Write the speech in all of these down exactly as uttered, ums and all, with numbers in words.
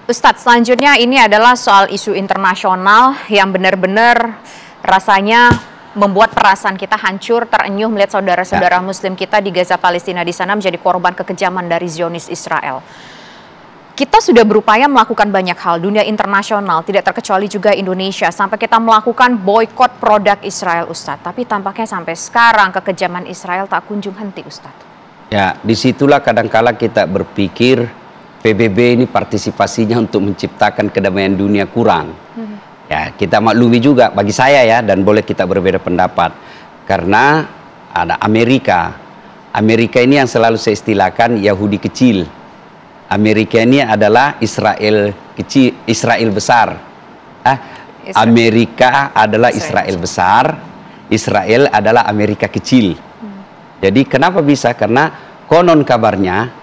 Ustadz, selanjutnya ini adalah soal isu internasional yang benar-benar rasanya membuat perasaan kita hancur, terenyuh melihat saudara-saudara ya. Muslim kita di Gaza, Palestina di sana menjadi korban kekejaman dari Zionis Israel. Kita sudah berupaya melakukan banyak hal, dunia internasional, tidak terkecuali juga Indonesia, sampai kita melakukan boykot produk Israel, Ustadz. Tapi tampaknya sampai sekarang kekejaman Israel tak kunjung henti, Ustadz. Ya, disitulah kadangkala kita berpikir P B B ini partisipasinya untuk menciptakan kedamaian dunia kurang. Hmm. Ya, kita maklumi juga bagi saya ya, dan boleh kita berbeda pendapat. Karena ada Amerika. Amerika ini yang selalu saya istilahkan Yahudi kecil. Amerika ini adalah Israel kecil, Israel besar. Ah, Israel. Amerika adalah Israel, Israel besar, Israel adalah Amerika kecil. Hmm. Jadi kenapa bisa? Karena konon kabarnya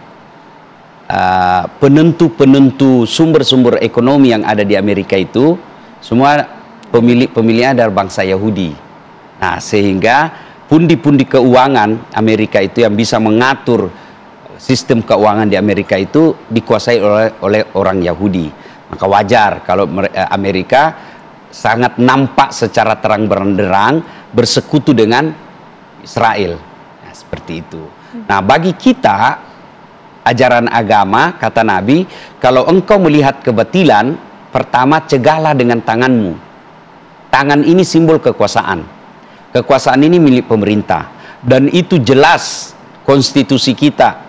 penentu-penentu uh, sumber-sumber ekonomi yang ada di Amerika itu semua pemilik-pemiliknya adalah bangsa Yahudi. Nah, sehingga pundi-pundi keuangan Amerika itu yang bisa mengatur sistem keuangan di Amerika itu dikuasai oleh, oleh orang Yahudi. Maka wajar kalau Amerika sangat nampak secara terang benderang bersekutu dengan Israel. Nah, seperti itu. Nah, bagi kita ajaran agama, kata Nabi, kalau engkau melihat kebatilan, pertama cegahlah dengan tanganmu. Tangan ini simbol kekuasaan. Kekuasaan ini milik pemerintah. Dan itu jelas konstitusi kita.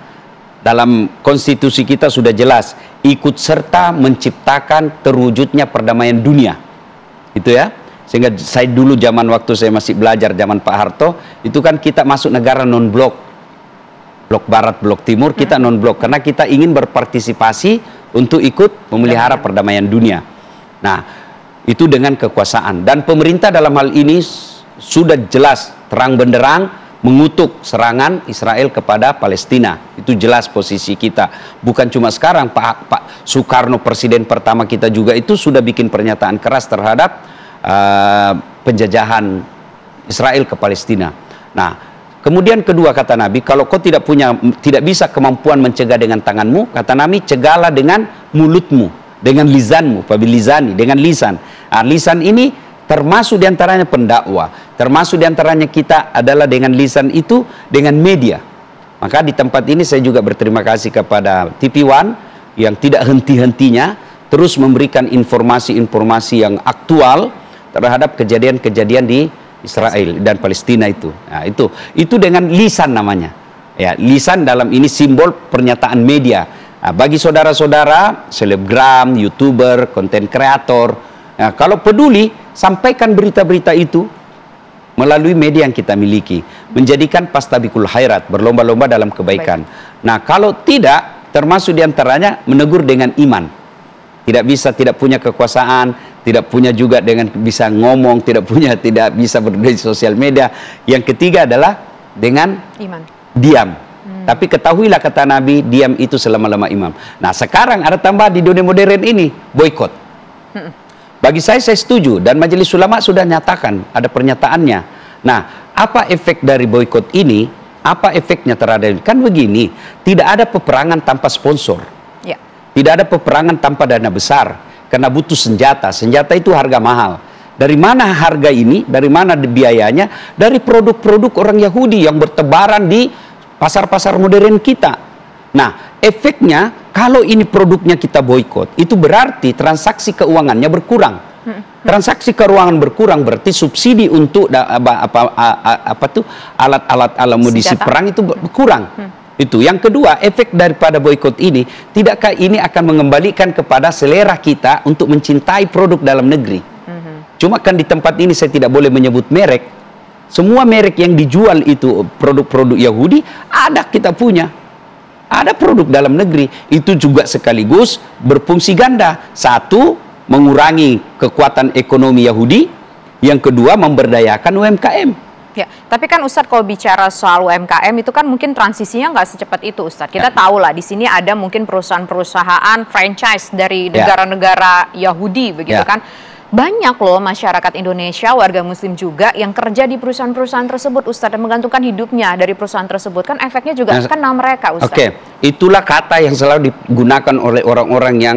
Dalam konstitusi kita sudah jelas, ikut serta menciptakan terwujudnya perdamaian dunia. Itu ya. Sehingga saya dulu zaman waktu saya masih belajar, zaman Pak Harto, itu kan kita masuk negara non-blok. Blok Barat, Blok Timur, kita non-blok. Karena kita ingin berpartisipasi untuk ikut memelihara perdamaian dunia. Nah, itu dengan kekuasaan. Dan pemerintah dalam hal ini sudah jelas, terang benderang, mengutuk serangan Israel kepada Palestina. Itu jelas posisi kita. Bukan cuma sekarang, Pak, Pak Soekarno, presiden pertama kita juga, itu sudah bikin pernyataan keras terhadap uh, penjajahan Israel ke Palestina. Nah, kemudian kedua kata Nabi, kalau kau tidak punya, tidak bisa kemampuan mencegah dengan tanganmu, kata Nabi, cegahlah dengan mulutmu, dengan lisanmu, pabilizani, dengan lisan. Nah, lisan ini termasuk diantaranya pendakwah, termasuk diantaranya kita adalah dengan lisan itu, dengan media. Maka di tempat ini saya juga berterima kasih kepada T V One yang tidak henti-hentinya terus memberikan informasi-informasi yang aktual terhadap kejadian-kejadian di Israel dan Palestina itu. Nah, itu itu dengan lisan namanya. Ya, lisan dalam ini simbol pernyataan media. Nah, bagi saudara-saudara, selebgram, YouTuber, konten kreator, nah, kalau peduli, sampaikan berita-berita itu melalui media yang kita miliki. Menjadikan pastabikul khairat, berlomba-lomba dalam kebaikan. Baik. Nah, kalau tidak, termasuk diantaranya menegur dengan iman. Tidak bisa, tidak punya kekuasaan, tidak punya juga dengan bisa ngomong, tidak punya, tidak bisa berdiri di sosial media. Yang ketiga adalah dengan iman. Diam. Hmm. Tapi ketahuilah kata Nabi, diam itu selama-lama imam. Nah, sekarang ada tambah di dunia modern ini, boykot. Hmm. Bagi saya, saya setuju. Dan Majelis Ulama sudah nyatakan, ada pernyataannya. Nah, apa efek dari boykot ini? Apa efeknya terhadap, kan begini, tidak ada peperangan tanpa sponsor. Ya. Tidak ada peperangan tanpa dana besar. Karena butuh senjata, senjata itu harga mahal. Dari mana harga ini? Dari mana biayanya? Dari produk-produk orang Yahudi yang bertebaran di pasar-pasar modern kita. Nah, efeknya kalau ini produknya kita boykot, itu berarti transaksi keuangannya berkurang. Transaksi keuangan berkurang berarti subsidi untuk apa apa, apa tuh alat-alat amunisi perang itu berkurang. Hmm. Itu. Yang kedua, efek daripada boykot ini, tidakkah ini akan mengembalikan kepada selera kita untuk mencintai produk dalam negeri? Mm-hmm. Cuma kan di tempat ini saya tidak boleh menyebut merek. Semua merek yang dijual itu produk-produk Yahudi, ada kita punya. Ada produk dalam negeri. Itu juga sekaligus berfungsi ganda. Satu, mengurangi kekuatan ekonomi Yahudi. Yang kedua, memberdayakan U M K M. Ya, tapi kan Ustadz kalau bicara soal U M K M itu kan mungkin transisinya nggak secepat itu, Ustadz. Kita ya. tahu lah di sini ada mungkin perusahaan-perusahaan franchise dari negara-negara ya. Yahudi begitu ya. kan. Banyak loh masyarakat Indonesia, warga Muslim juga yang kerja di perusahaan-perusahaan tersebut, Ustadz, dan menggantungkan hidupnya dari perusahaan tersebut. Kan efeknya juga nah, kena mereka, Ustadz. Oke, itulah kata yang selalu digunakan oleh orang-orang yang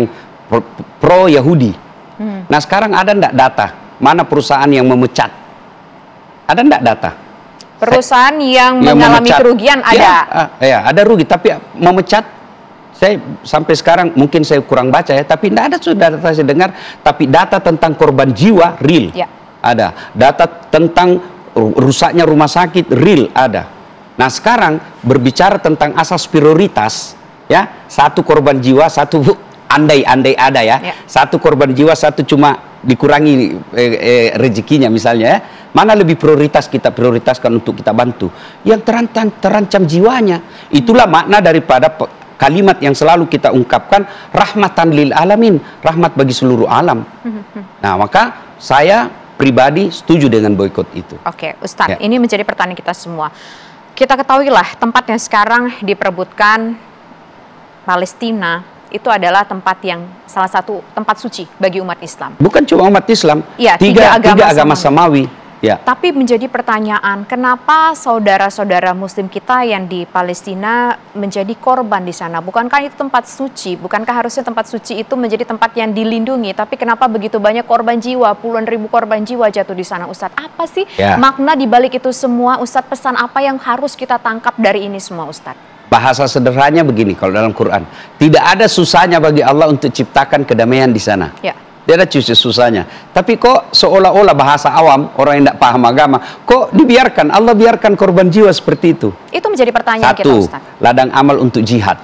pro, pro Yahudi. Hmm. Nah sekarang ada enggak data mana perusahaan yang memecat? Ada enggak data? Perusahaan yang, yang mengalami memecat, kerugian ada. Ya, uh, ya, ada rugi, tapi memecat saya sampai sekarang mungkin saya kurang baca ya, tapi tidak ada sudah data saya dengar. Tapi data tentang korban jiwa real ya. Ada. Data tentang rusaknya rumah sakit real ada. Nah sekarang berbicara tentang asas prioritas ya, satu korban jiwa, satu andai-andai ada ya, ya, satu korban jiwa, satu cuma dikurangi eh, eh, rezekinya misalnya ya. Mana lebih prioritas kita prioritaskan untuk kita bantu? Yang terancam, terancam jiwanya. Itulah makna daripada kalimat yang selalu kita ungkapkan, rahmatan lil alamin, rahmat bagi seluruh alam. Nah maka saya pribadi setuju dengan boikot itu. Oke Ustadz, ya. Ini menjadi pertanyaan kita semua. Kita ketahuilah tempat yang sekarang diperebutkan Palestina itu adalah tempat yang salah satu tempat suci bagi umat Islam. Bukan cuma umat Islam, ya, tiga, tiga agama, tiga agama samawi. Ya. Tapi menjadi pertanyaan, kenapa saudara-saudara Muslim kita yang di Palestina menjadi korban di sana? Bukankah itu tempat suci? Bukankah harusnya tempat suci itu menjadi tempat yang dilindungi? Tapi kenapa begitu banyak korban jiwa, puluhan ribu korban jiwa jatuh di sana, Ustadz? Apa sih ya. makna di balik itu semua, Ustadz? Pesan apa yang harus kita tangkap dari ini semua, Ustadz? Bahasa sederhananya begini, kalau dalam Quran, tidak ada susahnya bagi Allah untuk ciptakan kedamaian di sana. Ya. Dia ada cuci susahnya. Tapi kok seolah-olah bahasa awam, orang yang tidak paham agama, kok dibiarkan, Allah biarkan korban jiwa seperti itu? Itu menjadi pertanyaan Satu, kita, Ustaz. ladang amal untuk jihad.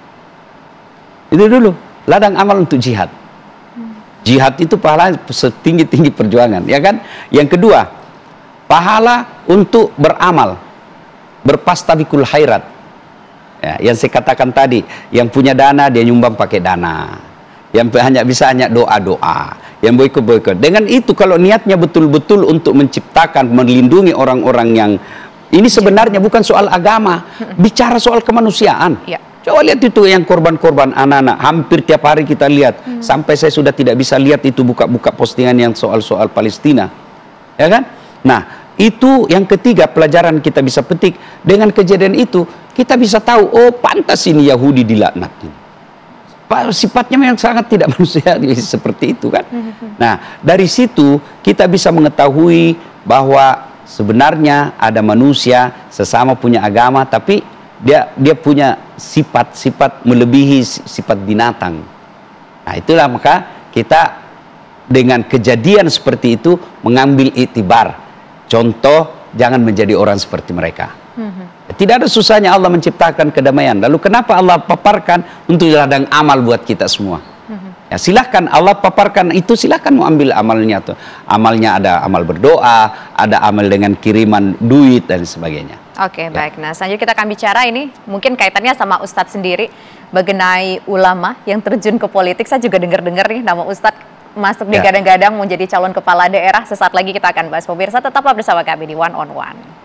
Itu dulu, ladang amal untuk jihad. Hmm. Jihad itu pahala setinggi-tinggi perjuangan, ya kan? Yang kedua, pahala untuk beramal, berpastabikul khairat. Ya, yang saya katakan tadi, yang punya dana, dia nyumbang pakai dana. Yang hanya bisa hanya doa-doa, yang boikot-boikot. Dengan itu kalau niatnya betul-betul untuk menciptakan, melindungi orang-orang yang ini sebenarnya bukan soal agama, bicara soal kemanusiaan. Ya. Coba lihat itu yang korban-korban anak-anak, hampir tiap hari kita lihat. Hmm. Sampai saya sudah tidak bisa lihat itu buka-buka postingan yang soal-soal Palestina, ya kan? Nah, itu yang ketiga pelajaran kita bisa petik. Dengan kejadian itu kita bisa tahu, oh pantas ini Yahudi dilaknat. Sifatnya yang sangat tidak manusiawi seperti itu kan. Nah dari situ kita bisa mengetahui bahwa sebenarnya ada manusia sesama punya agama, tapi dia dia punya sifat-sifat melebihi sifat binatang. Nah itulah maka kita dengan kejadian seperti itu mengambil iktibar, contoh jangan menjadi orang seperti mereka. Tidak ada susahnya Allah menciptakan kedamaian. Lalu kenapa Allah paparkan untuk ladang amal buat kita semua? Ya silahkan Allah paparkan itu, silahkan mau ambil amalnya tuh. Amalnya ada amal berdoa, ada amal dengan kiriman duit dan sebagainya. Oke, ya. Baik. Nah selanjutnya kita akan bicara ini mungkin kaitannya sama Ustadz sendiri mengenai ulama yang terjun ke politik. Saya juga dengar-dengar nih nama Ustadz masuk digadang-gadang mau jadi calon kepala daerah. Sesaat lagi kita akan bahas. Pemirsa tetaplah bersama kami di One on One.